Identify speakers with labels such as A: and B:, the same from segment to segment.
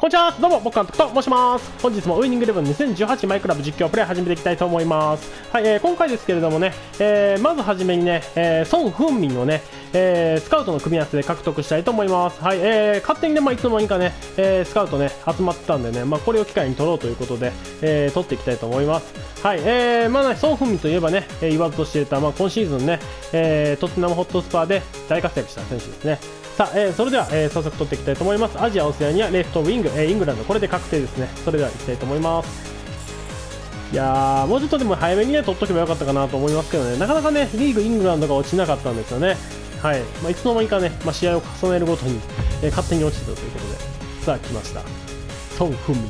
A: こんにちは、どうも、僕監督と申します。本日もウイニングイレブン2018マイクラブ実況プレイ始めていきたいと思います。はい、今回ですけれどもね、まずはじめにね、孫文民をね、スカウトの組み合わせで獲得したいと思います。はい、勝手にね、いつの間にかね、スカウトね、集まってたんでね、これを機会に取ろうということで、取っていきたいと思います。はい、孫文民といえばね、言わずと知れた、今シーズンね、トッテナムホットスパーで大活躍した選手ですね。さあ、それでは、早速取っていきたいと思います。アジア、オセアニア、レフト、ウィング、イングランド、これで確定ですね。それではいきたいと思います。いやー、もうちょっとでも早めにね、取っとけばよかったかなと思いますけどね、なかなかね、リーグイングランドが落ちなかったんですよね。はい、いつの間にかね、試合を重ねるごとに、勝手に落ちてたということで、さあ、来ました。孫文民。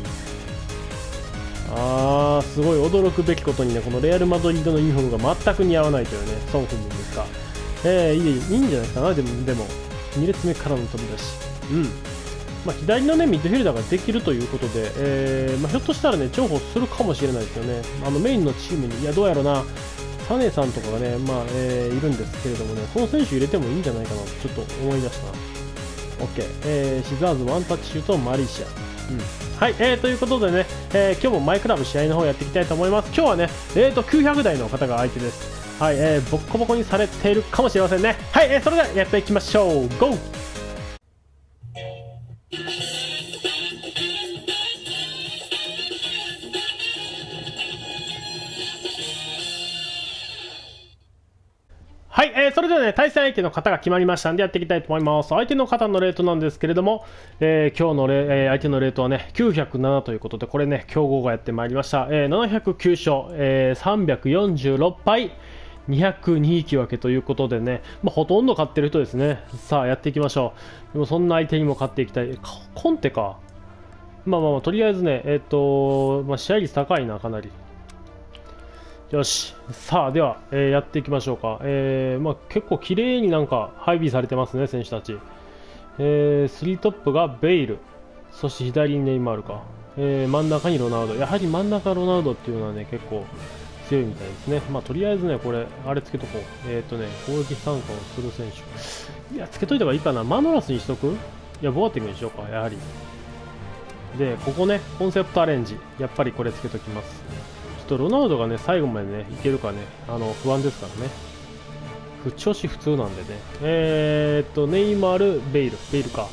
A: すごい驚くべきことにね、このレアル・マドリードのユニフォームが全く似合わないというね、孫文民ですが、いいんじゃないですかな、でも。2列目からの飛び出し、左の、ね、ミッドフィルダーができるということで、ひょっとしたら、ね、重宝するかもしれないですよね、メインのチームに、いやどうやろうな、サネさんとかが、ねいるんですけれども、ね、この選手入れてもいいんじゃないかなとちょっと思い出したな。OK、シザーズワンタッチシュートマリシア、はい、ということでね、今日もマイクラブ試合の方やっていきたいと思います。今日はね、900台の方が相手です。はい、ボッコボコにされているかもしれませんね。はい、それではやっていきましょう。ゴー。はい、それではね、対戦相手の方が決まりましたんでやっていきたいと思います。相手の方のレートなんですけれども、今日の相手のレートはね、907ということで、これね、強豪がやってまいりました。709勝、346敗、202引き分けということでね、ほとんど勝ってる人ですね。さあ、やっていきましょう。でもそんな相手にも勝っていきたい。コンテか。とりあえずね、試合率高いな、かなり。よし、さあでは、やっていきましょうか。結構綺麗になんか配備されてますね、選手たち。3トップがベイル、そして左にネイマールか、真ん中にロナウド。やはり真ん中ロナウドっていうのはね、結構強いみたいですね。とりあえずね、これ、あれつけとこう。攻撃参加をする選手。いや、つけといた方がいいかな。マノラスにしとく？いや、ボアティングにしようか、やはり。で、ここね、コンセプトアレンジ。やっぱりこれつけときます。ちょっとロナウドがね、最後までね、いけるかね、不安ですからね。調子普通なんでね。ネイマール、ベイルか。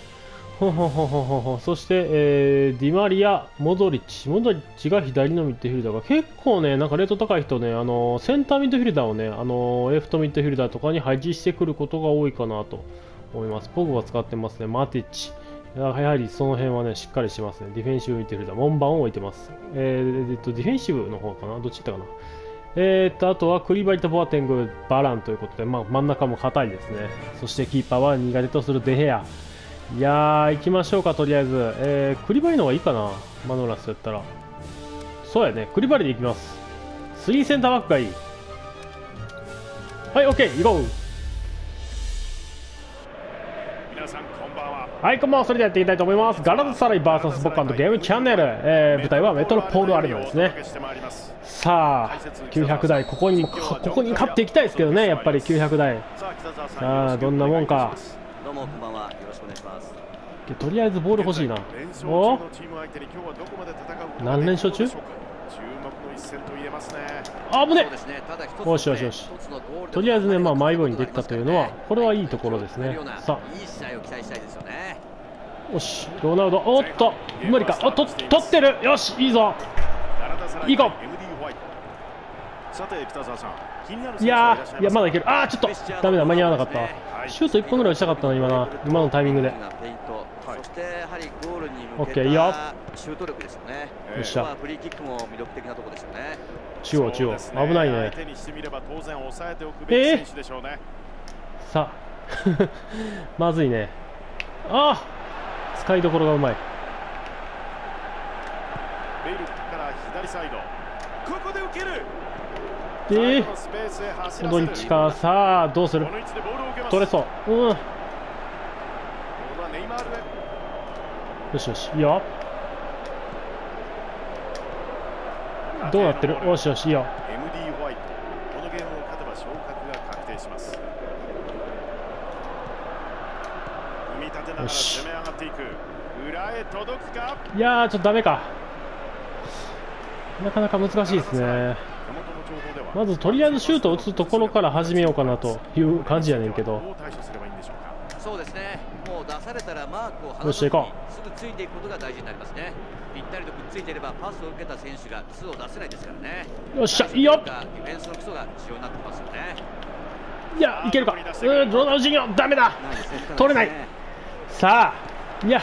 A: そして、ディマリア、モドリッチが左のミッドフィルダーが結構ね、なんかレート高い人ね、センターミッドフィルダーをね、レフトミッドフィルダーとかに配置してくることが多いかなと思います。ポグバ使ってますね、マティッチ。やはりその辺はね、しっかりしてますね。ディフェンシブミッドフィルダー、門番を置いてます。ディフェンシブの方かな、どっち行ったかな。あとはクリバリとボアテング、バランということで、真ん中も硬いですね。そしてキーパーは苦手とするデヘア。いやー、行きましょうか、とりあえず。クリバリの方がいいかな、マノラスやったら。そうやね、クリバリで行きます。3センターバックがいい。はい、OK、行こう。はい、こんばんは。それではやっていきたいと思います。ガラタサライ VS ボッカンとゲームチャンネル、舞台はメトロポールアレナですね。さあ、900台、ここに勝っていきたいですけどね、やっぱり900台。さあ、どんなもんか。とりあえずボール欲しいな。お何連勝中？あぶね。よしよしよし。とりあえずね、マイボールにできたというのは、これはいいところですね。さあ、よし、ロナウド、おっと、無理か、取ってる、よし、いいぞ、いい子。いや、まだいける、ちょっと、ダメだ、間に合わなかったわ。シュート1本ぐらい打ちたかったな、今のタイミングで。オッケー、いいよ。よっしゃ。中央、危ないね。さあ、まずいね。使いどころがうまい。モドリッチか。さあ、どうする？取れそう。よしよし、いいよ。どうなってる？よしよし、いいよ。よし。 いやー、ちょっとダメか。なかなか難しいですね。まずとりあえずシュートを打つところから始めようかなという感じやねんけど。
B: そうですね。もう出されたらマークを
A: よし行こ
B: う。すぐついていくことが大事になりますね。ぴったりとくっついていればパスを受けた選手が2を出せないですからね。
A: よっしゃ、いいよ。
B: ディフェンスの基礎が重要になってますよね。
A: いや、いけるか。ロナウジーニョ、ダメだ。取れない。さあ、いや。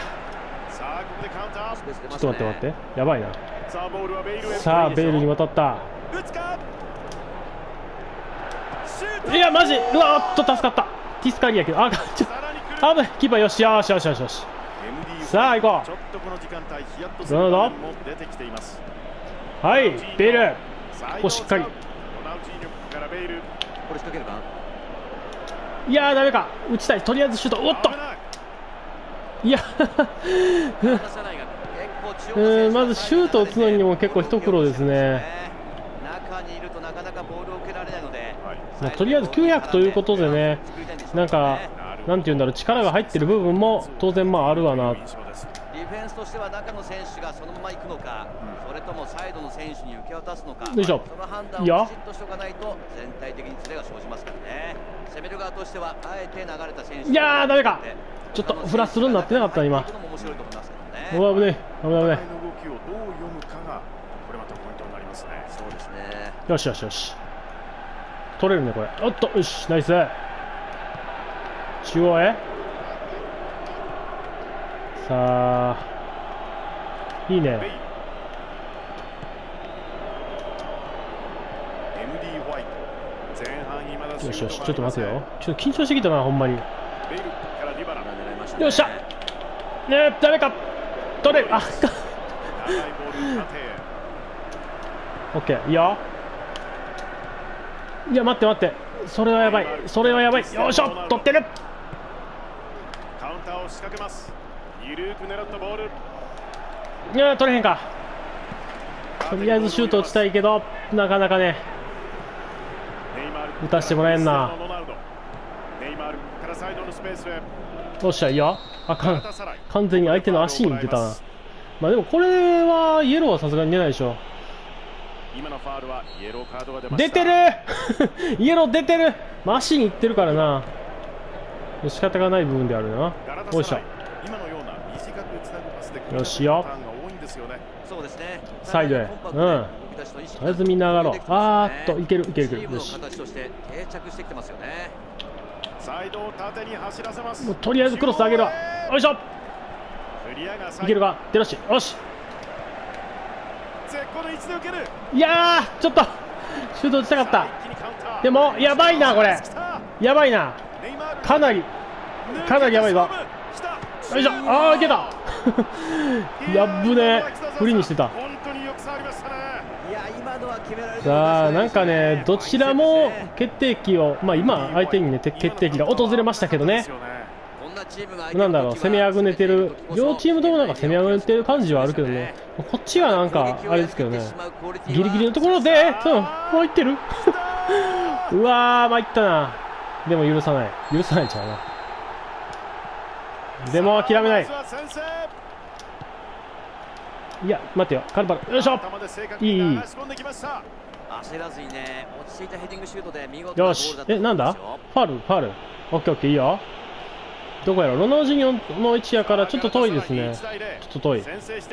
A: ちょっと待って待って、やばいな。さあ、ベイルに渡った。いや、マジ、うわっと助かった。ティスカリやけど、あ、ちょっと、危ない、キーパーよし、よしよしよしよし。さあ、行こう。ロナウド。はい、ベイル。ここしっかり。いやー、ダメか。打ちたい。とりあえずシュート。おっと。いやまずシュートを打つのにも結構一苦労ですね。とりあえず900ということでね、なんか、なんていうんだろう、力が入ってる部分も当然まああるわな。
B: ディフェンスとしては中の選手がそのまま行くのか、それともサイドの選手に受け渡すのか、
A: よいしょ。
B: その判断をきちっとしておかないと全体的にズレが生じますからね。攻める側としてはあえて流れた選手、
A: いやーダメか。ちょっとフラッスルになってなかった今。うわ危ねえ、危ない危ない。よしよしよし。取れるねこれ。おっと、よし、ナイス。中央へ。さあ、いいね。よしよし、ちょっと待てよ。ちょっと緊張してきたな、ほんまに。よっしゃ。ねえ、ダメか。取れる。あ、オッケー、いいよ。いや、待って待って。それはやばい。それはやばい。よいしょ、取ってる。
C: カウンターを仕掛けます。緩く狙ったボール。
A: いや、取れへんか。とりあえずシュート打ちたいけど、なかなかね。打たしてもらえんな。よっしゃ、いいよ。あかん。完全に相手の足に出たな。まあでもこれはイエローはさすがに出ないでしょ。出てるイエロー出てる。足にいってるからな。仕方がない部分であるな。おいしょ。よしよ。サイドへ。うん。とりあえずみんな上がろう。あーっと、いけるいけるいける。よし。もうとりあえずクロス上げるわ。よいしょ。いけるか。出ろし。よし。いやー、ちょっとシュート打ちたかった。でもやばいなこれ。やばいな。かなりやばいぞ。よいしょ。ああ、いけたやっぶね。フリーにしてた。さあ、なんかね、どちらも決定機を、まあ今相手にね決定機が訪れましたけどね。なんだろう、攻めあぐねてる、両チームともなんか攻めあぐねてる感じはあるけどね、こっちはなんかあれですけどね、ギリギリのところで、入ってるうわー、参ったな。でも許さないんちゃうな。でも諦めない。いや、待ってよ、カルバル、よいしょ。いい。よし、なんだ、ファウル、オッケーオッケー、いいよ。どこやろ、ロナウジーニョの位置やからちょっと遠いですね。ちょっと遠い。もう1点取る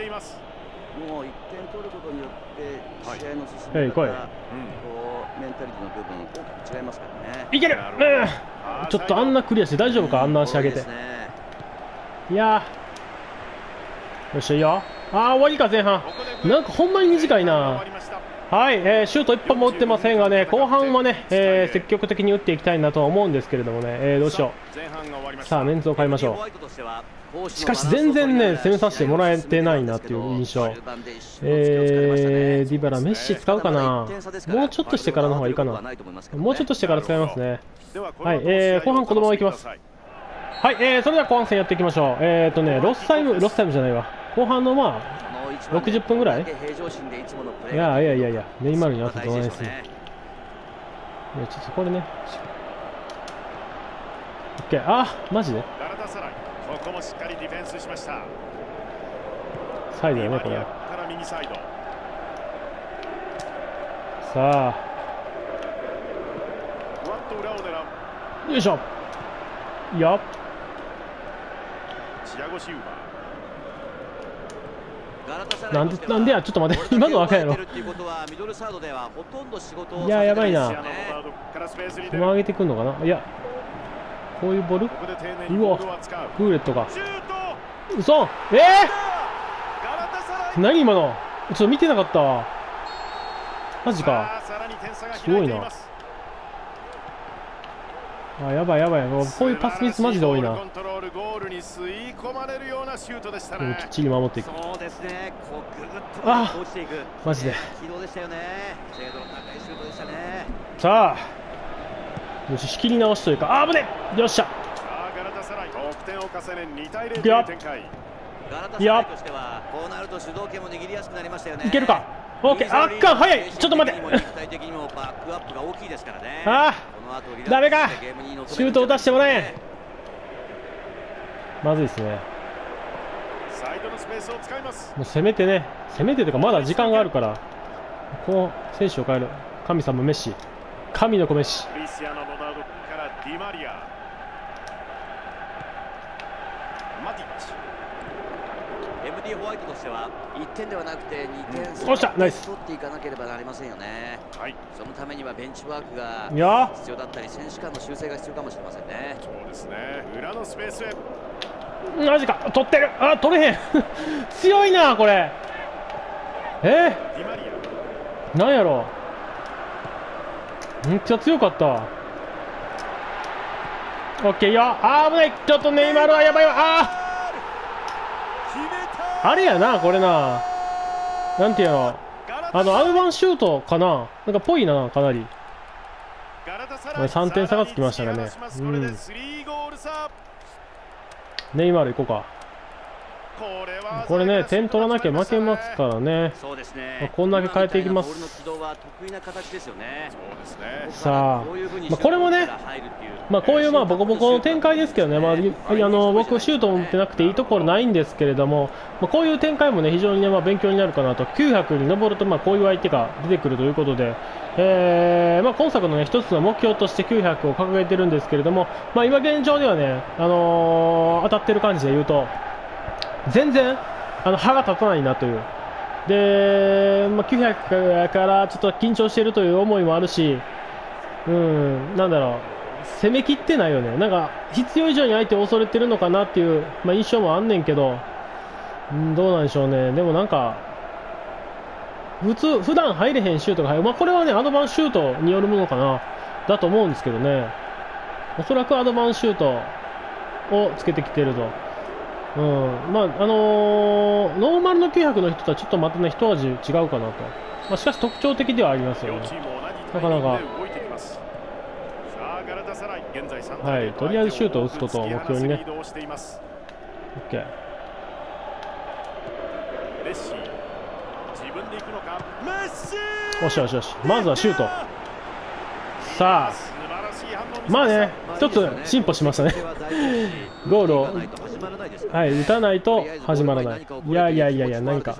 A: ことによって試合の進み方、こうメンタリティの部分大きく違いますからね。いける。ちょっとあんなクリアして大丈夫か、あんな足上げて。いやー、よっしゃ、いいよ。あー、終わりか前半。なんかほんまに短いな。はい、シュート1本も打ってませんがね、後半はね、積極的に打っていきたいなとは思うんですけれどもね、どうしよう。さあ、メンツを変えましょう。しかし、全然ね、攻めさせてもらえてないなっていう印象。ディバラ、メッシ使うかな。もうちょっとしてからの方がいいかな。もうちょっとしてから使いますね。はい、後半このままいきます。はい、それでは後半戦やっていきましょう。ロスタイムじゃないわ。後半のまあ、60分ぐらい。いや、ネイマールに合わせておらないですね。いや、ちょっとこれね。オッケー、あ、マジで。
C: ここもしっかりディフェンスしました。
A: サイドだねこれ。
C: から右サイド。
A: さあ
C: ふわっと裏を狙う。
A: よいしょ。いや
C: チアゴ・シウバ
A: なんでや、ちょっと待って今のわかんやろ。いややばいな。
C: ー。ロナウドからスペースに出る。
A: 球上げてくんのかな。いやこういうボール。
C: ここで丁寧にボールを扱う。
A: フーレットが
C: シュート。
A: 嘘。
C: ガラタサライ。
A: 何今の。ちょっと見てなかったわ。マジか。
C: さらに点差が
A: すごいな。
C: 開いています。
A: あやばいやばい。こういうパスミスマジで多いな。
C: コントロール、ゴールに吸い込まれるようなシュートでしたね。
A: きっちり守っていく。
B: そうですね。こうぐぐっ
A: あ
B: と落ちていく。
A: マジで。
B: 軌道でしたよね。精度の高いシュートでしたね。
A: さあよし仕切り直しというか。あ危ねえ。よっしゃ。
C: さあガラタサライ得点を重ね2対0という展開。
B: ガラタサライとしてはこうなると主導権も握りやすくなりましたよね。
A: いけるか。オッケー。あっかん早い。ちょっと待って。
B: 肉体的にもバックアップが大きいですからね。
A: あ
B: あ
A: ダメか。シュートを出してもらえ。まずいですね。
C: サイドのスペースを使います。
A: もう攻めてね。攻めてというかまだ時間があるからこう選手を変える。神様メッシ。神の子メッシ。
C: クリスティアーノ・ロナウドからディマリア。マティッチ。
B: MD ホワイトとしては1点ではなくて2点
A: おっしゃナイス
B: 取っていかなければなりませんよね。
C: はい。
B: そのためにはベンチワークが
A: いや
B: 必要だったり選手間の修正が必要かもしれませんね。
C: そうですね。裏のスペースへ。
A: マジか。取ってる。あ取れへん強いなこれ。
C: ディマリア。
A: なんやろ。めっちゃ強かった。オッケーよ。あー危ない。ちょっとネイマールはやばいわ。あれやなこれな。なんていうのアドバンシュートかな。なんかぽいなかなり。3点差がつきましたね。ネイマール行こうか。これね点取らなきゃ負けますからね。こんだけ変えていきます。さあ、これもねこういうボコボコの展開ですけどね、僕シュートを打ってなくていいところないんですけれども、こういう展開もね非常にね勉強になるかなと。900に登るとこういう相手が出てくるということで、今作のね一つの目標として900を掲げてるんですけれども、今現状ではね当たってる感じで言うと全然歯が立たないなという。で、900からちょっと緊張しているという思いもあるし、なんだろう、攻めきってないよね。なんか必要以上に相手を恐れてるのかなっていう、印象もあんねんけど、どうなんでしょうね。でもなんか普段入れへんシュートが入る。これはねアドバンシュートによるものかなだと思うんですけどね。おそらくアドバンシュートをつけてきてると。ノーマルの900の人とはちょっとまたね一味違うかなと。しかし特徴的ではありますよね。なかなか。はい、とりあえずシュートを打つことを目標にね。OK。よしよしよし。まずはシュート。さあ。一つ進歩しましたねゴールを、打たないと始まらない。いや何か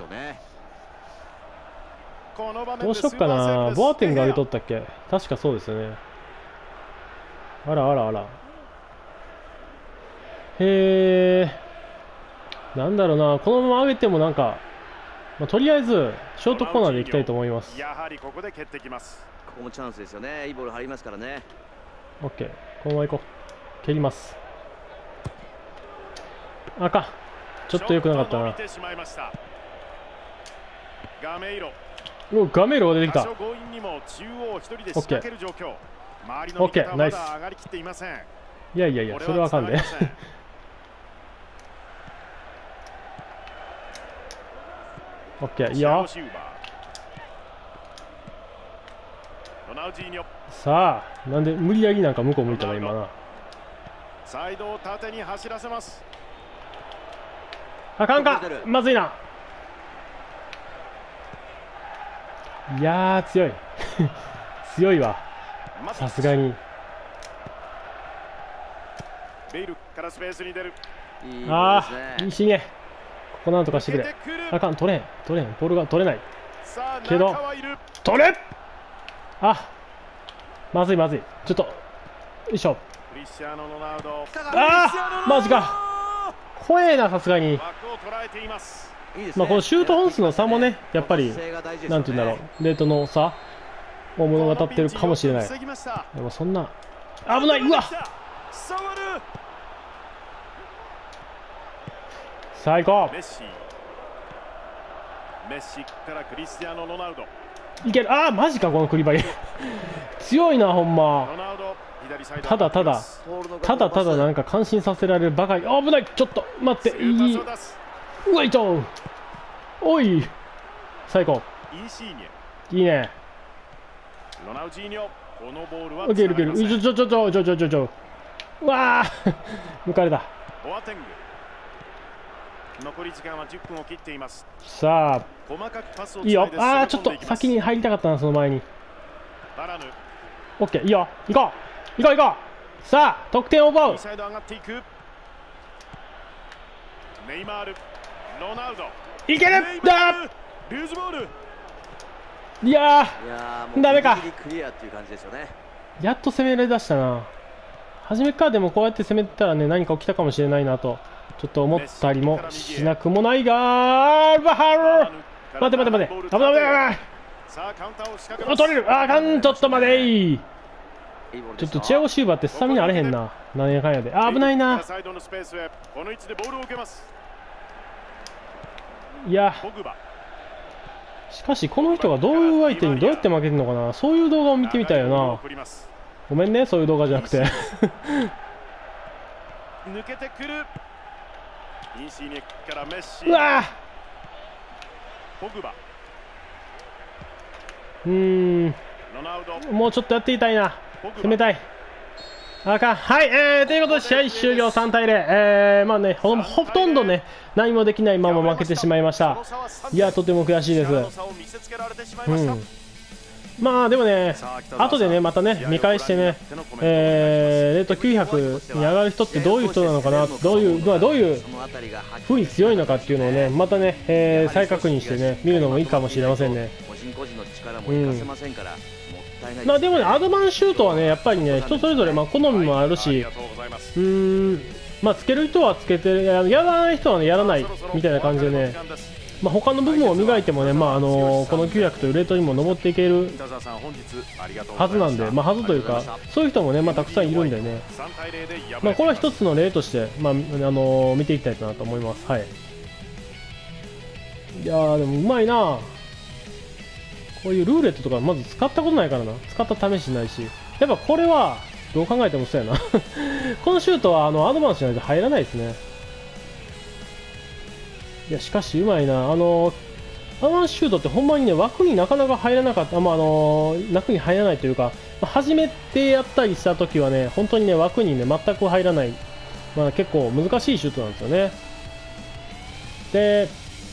A: どうしよっかな。ボアテンが上げとったっけ。確かそうですよね。あらなんだろうな。このまま上げてもなんか、とりあえずショートコーナーでいきたいと思います。
C: やはりここで蹴ってきます。
B: ここもチャンスですよね。いいボール入りますからね。
A: オッケー、このまま行こう。蹴ります。ちょっと良くなかったな。ガメイロが出てきた。オッケー、オッケー、ナイス。いやそれはあかんでオッケー、いいよ。さあ、なんで無理やりなんか向こう向いたな今な。
C: サイドを縦に走らせます。
A: あかんか、まずいな。いやー強い強いわ、さすがに。
C: ベイルからスペースに出る。
A: いいしね。 こなんとかしてくれ。あかん、取れん、ボールが取れない。
C: さあ
A: けど
C: 中はいる。
A: 取れ。あ、まずい、ちょっと、よいしょ。
C: クリスチャーノ・ロナウド。
A: あー、マジか。怖えな、さすがに。
C: 枠を捉えています。
B: いいですね。
A: まあこのシュート本数の差もね、やっぱり
B: 姿勢が大事ですよね
A: なんていうんだろう、レートの差を物語ってるかもしれない。
C: 防ぎました。
A: でもそんな危ない。うわ、
C: 触る。
A: 最高。
C: メッシからクリスチャーノ・ロナウド。
A: いける。あー、マジか、このクリバリ強いな、ほんま。
C: ロナウド左サイド。
A: ただただなんか感心させられるばかり。あ、危ない。ちょっと待って。いい。ウェイト。おい、最高。
C: インシーニ
A: いいね。
C: ャ。ロナウジーニョ。このボールは
A: いける。うわー抜かれた。
C: ボアテング。残り時間は10分を切っています。
A: さあ、
C: 細かくパスを
A: いいよ。ああ、ちょっと
C: つないで攻め込んでいきます。
A: 先に入りたかったな、その前に。
C: バラヌ。
A: オッケー、いいよ。行こう。さあ、得点を奪う
C: 右。サイド上がっていく。ネイマール。ロナウド。
A: いける。
C: ネイマールルーズボール。
A: いや
B: いやーもう
A: ダメか
B: ギリギリクリアっていう感じですよね。
A: ー、やっと攻められだしたな。初めからでもこうやって攻めてたらね、何か起きたかもしれないなと、ちょっと思ったりもしなくもないが、バハル待て。危ない。
C: さあカウンターを仕掛けます。
A: 取れる。あかん、ちょっと待てい。
B: いいボールでした
A: ちょっとチアゴシューバーってスタミナあれへんな。なんやかんやで。あ、危ないな。
C: サイドのスペースへこの位置でボールを受けます。
A: いや、
C: ポグバ。
A: しかしこの人がどういう相手にどうやって負けるのかな。そういう動画を見てみたいよな。ごめんね、そういう動画じゃなくて
C: 抜けてくる。インシーニャからメッシ。
A: うわ
C: ポグバ。
A: ー、
C: ロナウド。
A: もうちょっとやっていたいな。攻めたい。あかん。はい、ということで試合終了3対0。まあね、ほとんどね、何もできないまま負けてしまいました。いや、とても悔しいです。まあでもね、後でね、またね、見返してね、レート900に上がる人ってどういう人なのかな、どういう風に強いのかっていうのをね、またね、再確認してね、見るのもいいかもしれませんね。まあでもね、アドバンシュートはね、やっぱりね、人それぞれまあ好みもあるし、まあつける人はつけて、やらない人はね、やらないみたいな感じでね、まあ他の部分を磨いてもね、まあこの900というレートにも上っていけるはずなんで、まあはずというか、そういう人もね、まあたくさんいるんでね、まあこれは一つの例として、まあ見ていきたいなと思います。はい。いやーでもうまいな。こういうルーレットとかまず使ったことないからな。使った試しないし。やっぱこれはどう考えてもそうやな。このシュートはアドバンスじゃないと入らないですね。いやしかしうまいな。アドバンスシュートってほんまにね、枠になかなか入らなかった。枠に入らないというか、初めてやったりした時はね、本当にね、枠にね、全く入らない。まあ結構難しいシュートなんですよね。で、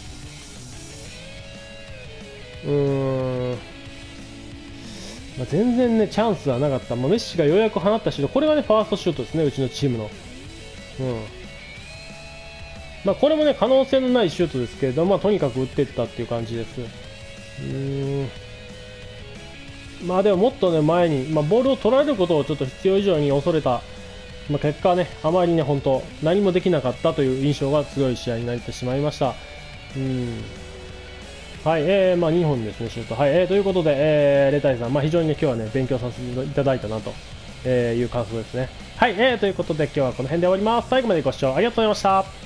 A: まあ、全然ねチャンスはなかった。まあ、メッシがようやく放ったシュート、これがねファーストシュートですね、うちのチームの。まあこれもね可能性のないシュートですけれども、まあ、とにかく打っていったっていう感じです。まあでももっとね前に、まあ、ボールを取られることをちょっと必要以上に恐れた、まあ、結果ねあまりね本当何もできなかったという印象が強い試合になってしまいました。はい、まあ2本ですね、シュート。はい、ということで、レタイさん、まあ非常にね、今日はね、勉強させていただいたなという感想ですね。はい、ということで今日はこの辺で終わります。最後までご視聴ありがとうございました。